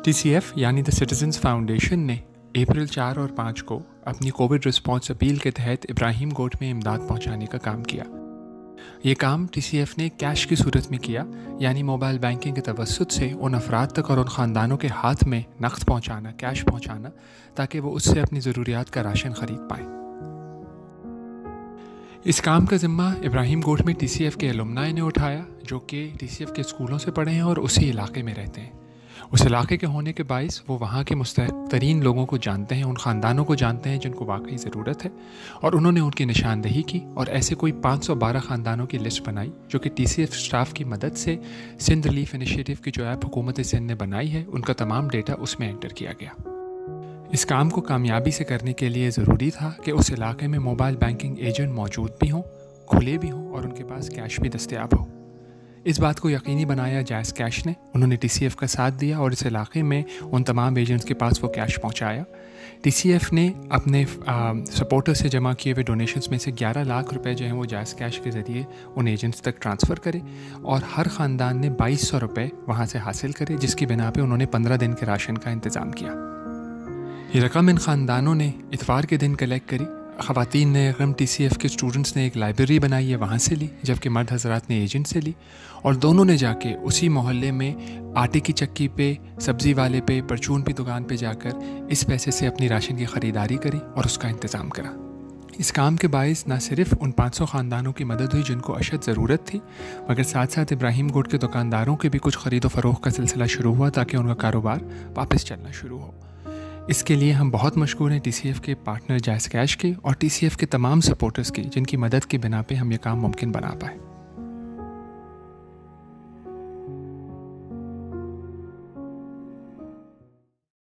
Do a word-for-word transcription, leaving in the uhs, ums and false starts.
T C F यानी the citizens foundation ने April चार और पाँच को अपनी कोविड रिस्पॉन्स अपील के तहत इब्राहिम गोट में इमदाद पहुंचाने का काम किया। ये काम टी सी एफ ने कैश की सूरत में किया, यानी मोबाइल बैंकिंग के तवस्सुत से उन अफराद तक और उन ख़ानदानों के हाथ में नक़द पहुंचाना, कैश पहुंचाना, ताकि वो उससे अपनी ज़रूरियात का राशन ख़रीद पाएँ। इस काम का ज़िम्मा इब्राहिम गोट में टी सी एफ के एलुमनाई ने उठाया, जो कि टी सी एफ के स्कूलों से पढ़े हैं और उसी इलाके में रहते हैं। उस इलाके के होने के बाइस वो वहाँ के मुस्तहिक़ तरीन लोगों को जानते हैं, उन ख़ानदानों को जानते हैं जिनको वाकई ज़रूरत है, और उन्होंने उनकी निशानदेही की और ऐसे कोई पाँच सौ बारह ख़ानदानों की लिस्ट बनाई, जो कि टी सी एफ स्टाफ की मदद से सिंध रिलीफ इनिशिएटिव की जो ऐप हुकूमत सिंध ने बनाई है, उनका तमाम डेटा उसमें एंटर किया गया। इस काम को कामयाबी से करने के लिए ज़रूरी था कि उस इलाके में मोबाइल बैंकिंग एजेंट मौजूद भी हों, खुले भी हों और उनके पास कैश भी दस्तयाब हो। इस बात को यकीनी बनाया जैज़ कैश ने। उन्होंने टी सी एफ का साथ दिया और इस इलाके में उन तमाम एजेंट्स के पास वो कैश पहुंचाया। टी सी एफ ने अपने सपोर्टर्स से जमा किए हुए डोनेशंस में से ग्यारह लाख रुपए जो हैं वो जैज़ कैश के ज़रिए उन एजेंट्स तक ट्रांसफ़र करे और हर ख़ानदान ने बाईस सौ रुपये वहाँ से हासिल करे, जिसकी बिना पे उन्होंने पंद्रह दिन के राशन का इंतज़ाम किया। ये रकम इन ख़ानदानों ने इतवार के दिन कलेक्ट करी। ख़वातीन ने रकम टी सी एफ के स्टूडेंट्स ने एक लाइब्रेरी बनाई है, वहाँ से ली, जबकि मर्द हज़रात ने एजेंट से ली, और दोनों ने जाके उसी मोहल्ले में आटे की चक्की पे, सब्ज़ी वाले पे, परचून की दुकान पे जाकर इस पैसे से अपनी राशन की ख़रीदारी करी और उसका इंतज़ाम करा। इस काम के बायस न सिर्फ उन पाँच सौ ख़ानदानों की मदद हुई जिनको अशद ज़रूरत थी, मगर साथ साथ इब्राहिम गोट के दुकानदारों के भी कुछ ख़रीदो फ़रोख्त का सिलसिला शुरू हुआ ताकि उनका कारोबार वापस चलना शुरू हो। इसके लिए हम बहुत मशकूर हैं टी सी एफ के पार्टनर जैज़ कैश के और टी सी एफ के तमाम सपोर्टर्स की, जिनकी मदद की बिना पे हम ये काम मुमकिन बना पाए।